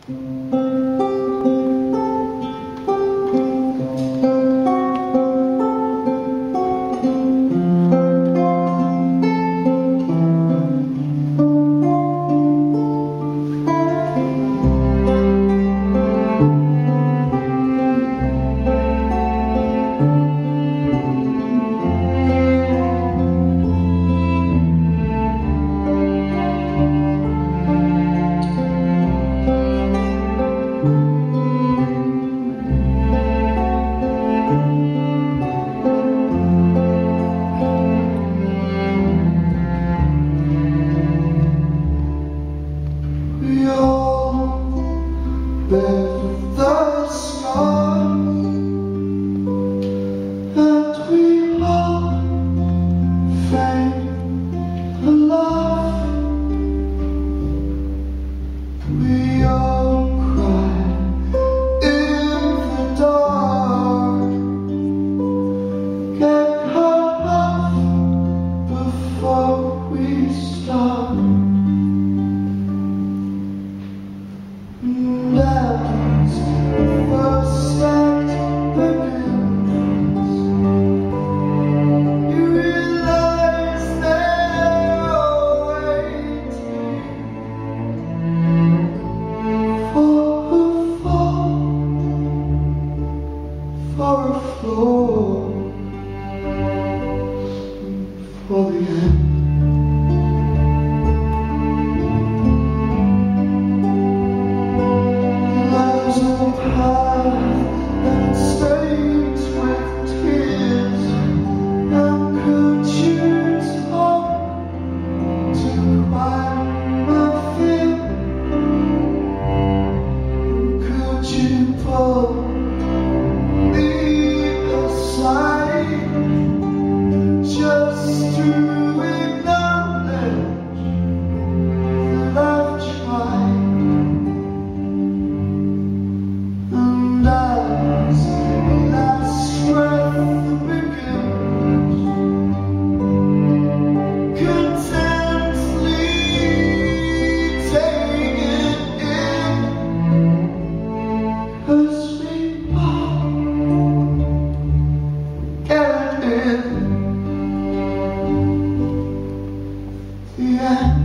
Beneath the sky, and we all fade alive. We all cry in the dark, get cut off before we start. As the first act begins, you realize they're all waiting for a fall, for a floor, for the end. And stains with tears. And could you talk to quiet my fear? Could you pull me aside just to acknowledge that I've tried? As the last breath begins, contently take it in, 'cause we all get it in the end.